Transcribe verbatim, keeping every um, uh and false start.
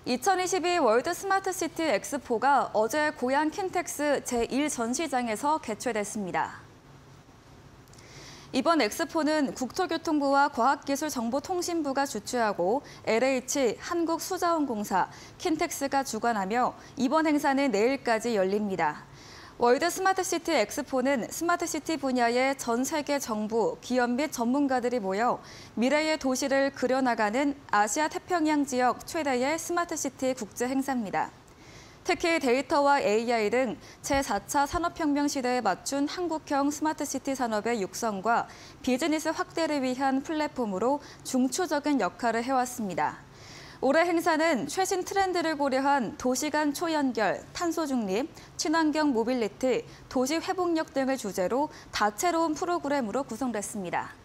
이천이십이 월드 스마트시티 엑스포가 어제 고양 킨텍스 제일 전시장에서 개최됐습니다. 이번 엑스포는 국토교통부와 과학기술정보통신부가 주최하고 엘에이치 한국수자원공사, 킨텍스가 주관하며 이번 행사는 내일까지 열립니다. 월드 스마트시티 엑스포는 스마트시티 분야의 전 세계 정부, 기업 및 전문가들이 모여 미래의 도시를 그려나가는 아시아 태평양 지역 최대의 스마트시티 국제 행사입니다. 특히 데이터와 에이아이 등 제사 차 산업혁명 시대에 맞춘 한국형 스마트시티 산업의 육성과 비즈니스 확대를 위한 플랫폼으로 중추적인 역할을 해왔습니다. 올해 행사는 최신 트렌드를 고려한 도시 간 초연결, 탄소 중립, 친환경 모빌리티, 도시 회복력 등을 주제로 다채로운 프로그램으로 구성됐습니다.